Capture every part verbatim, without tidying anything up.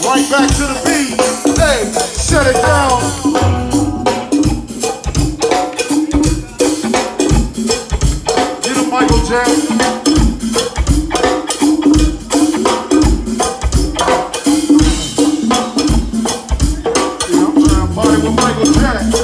Right back to the beat. Hey, shut it down. Get him, Michael Jackson. Yeah, I'm trying to party with Michael Jackson.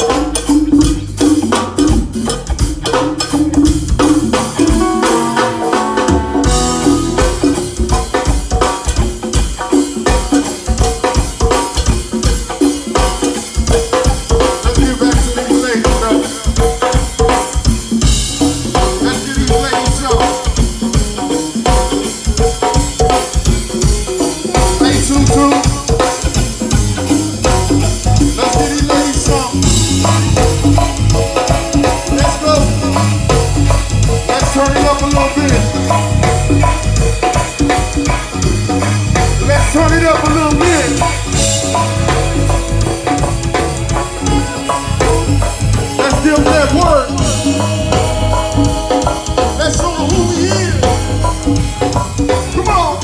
Turn it up a little bit. Let's give that word. Let's show them who we is. Come on.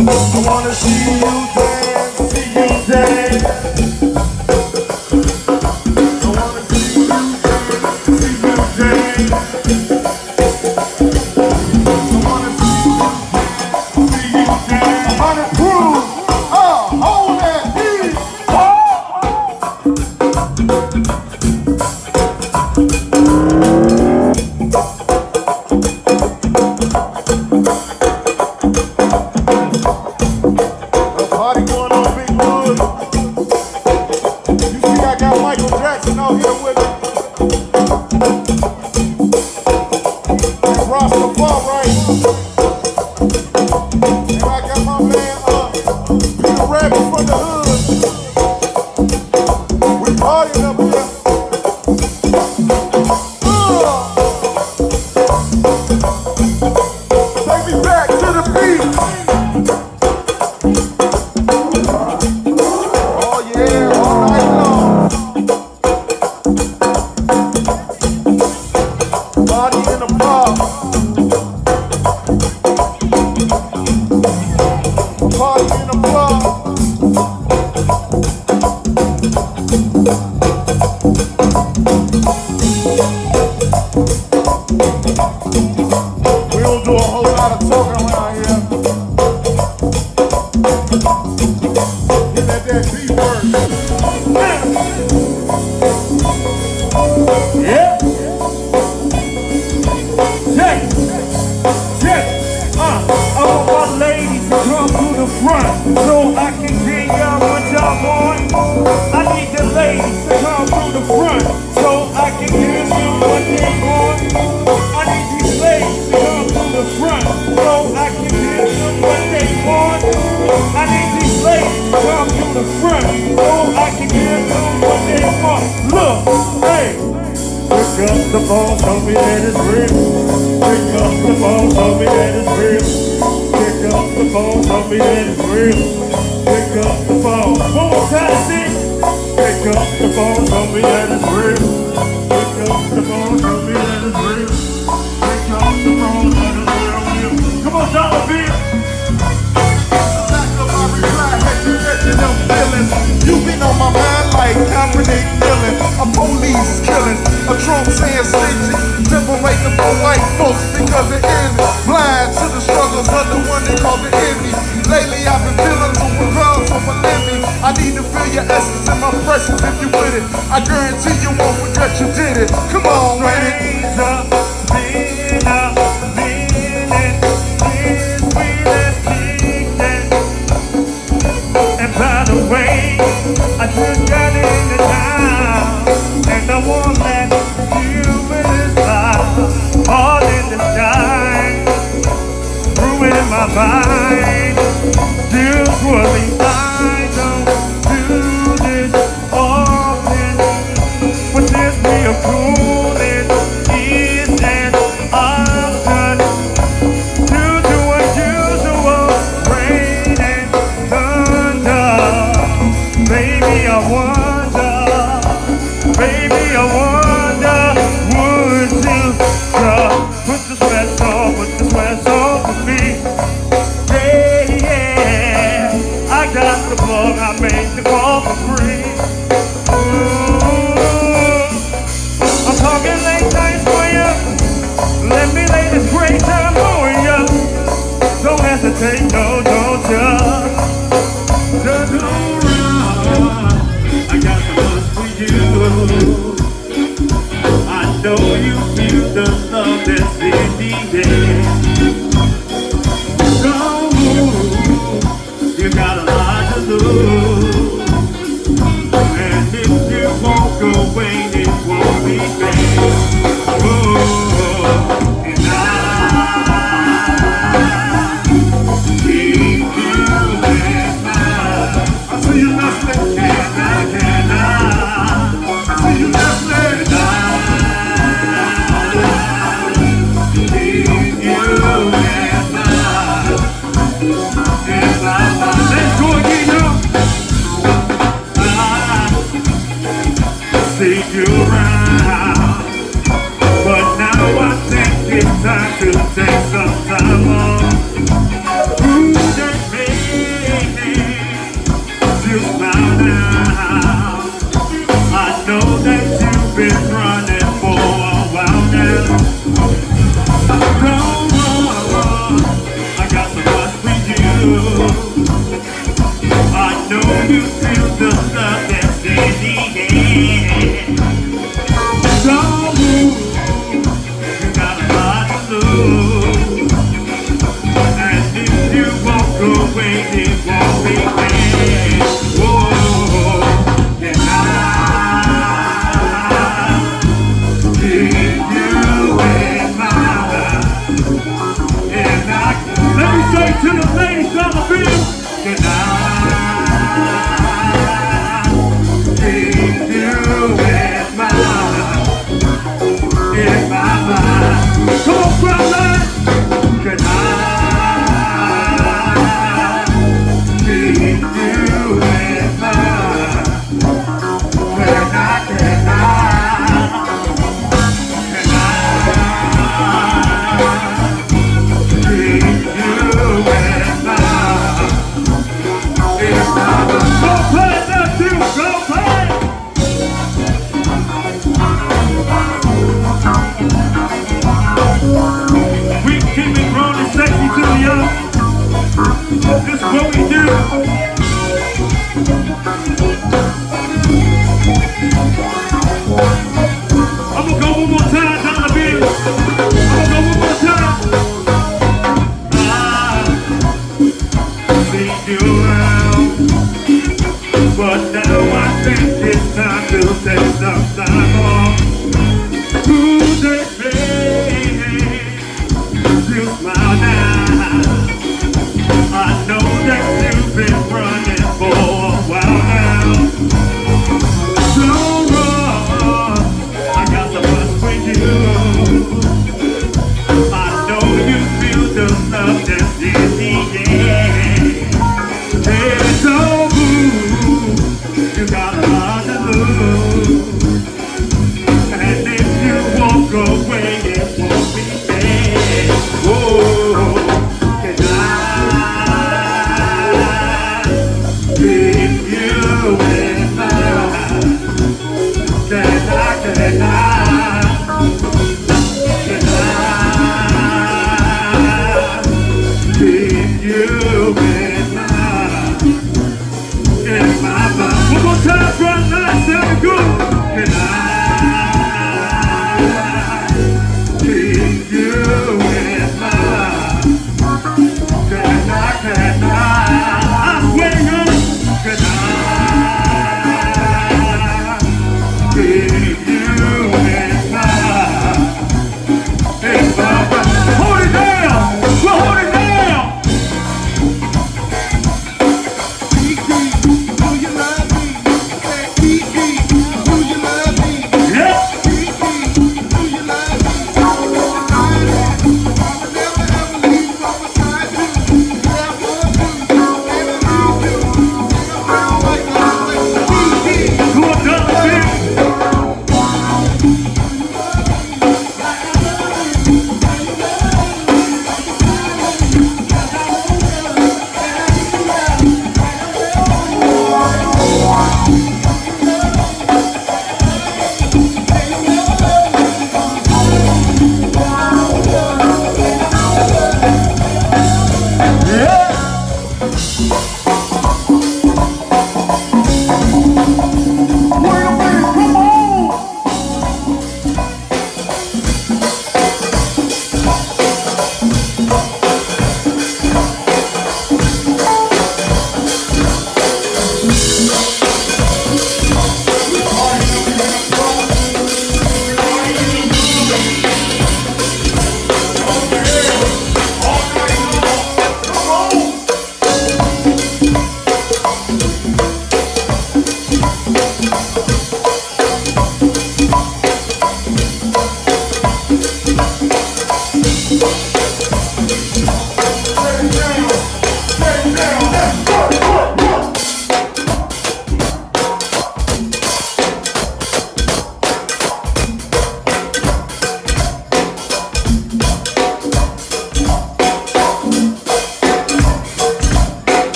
I wanna see you dance, see you dance. I wanna see you dance, see you dance. I wanna see you dance, see you dance. I wanna prove, oh, hold that beat. Party going on Big Wood. You see I got Michael Jackson out here with me. And Rastafari. And I got my man uh, Peter Rabbit from the hood. We partying up here. Uh, take me back to the beat. Party in the bar. Party in the bar. We don't do a whole lot of talking around here. Get that that beat work. Yeah. Check, check, uh, I want my ladies to come to the front so I can get y'all what y'all want. I need the ladies to come to the front so I can give them what they want. I need these ladies to come to the front so I can give them what they want. I need these ladies to come to the front so I can give them what they want. Look, hey. Pick up the phone, tell me that it's real. Pick up the phone, tell me that it's real. Pick up the phone, tell me that it's real. Pick up the phone. One more time, see? Pick up the phone, tell me that it's real. Pick up the phone, tell me that it's real. Pick up the phone, that it's real. Come on, Dollar Bill. Back up my reply, had you catching them feelings. You been on my mind like Kaepernick kneeling. A police killing. A Trump saying snitching, separating from white folks because the enemy blind to the struggles of the one they call the enemy. Lately I've been feeling overwhelmed from a living. I need to feel your essence in my presence if you with it. I guarantee you won't regret you did it. Come on, rain it. Up, lean up, leaning, is we let's keep it. And by the way, I just got in the town, and I won't let you in this life, all in the shine, ruining my mind. Usually I don't do this often, but this way of cooling is an option. Due to unusual rain and thunder, baby I wonder, baby I wonder, would you just put the sweat on, put the sweat on for me? Yeah, yeah, I got the plug, I made the call for free. Ooh, I'm talking late nights for you. Let me lay this great time on you. Don't hesitate, no, don't you? Just do right. I got the love for you. I know you feel the love that's in the air. Don't move, you got a lot to lose. I know you feel the love that's in the air. Don't move, you got a lot to lose. And if you walk away, it won't be fair. Whoa, and I keep you in mind. And I, let me say to the ladies on the field, and I keep you in mind, in my mind. Come on, brother, and I keep you in mind, and I cannot, and I keep you in mind. Go play that too, go play! We keep it grown and sexy to the young. This is what we do. I'm gonna go one more time down the beat. I'm gonna go one more time. I see you around, but now I think it's time to take some time off. Who's they say you smile now? I know that you've been running for a while now. Don't run, I got the bus with you. I know you feel the love that's in the air. Hey, don't move, you got a lot to lose. And if you walk away, it won't be fair. Whoa, and I keep you in mind. Can I, can I, can I keep you in mind, in my mind. One more time, front line, sound good. Can I keep you in mind? Can I, can I, I'm waiting. Can I keep you in mind? In my mind. Hold it down. We'll hold it down. Kiki, do you love me? Say Kiki, do you love me? Yes. Kiki, do you love me? I will never ever leave from beside you. Never do, never leave you. I'm like that, Kiki. Go on down the field. Yeah.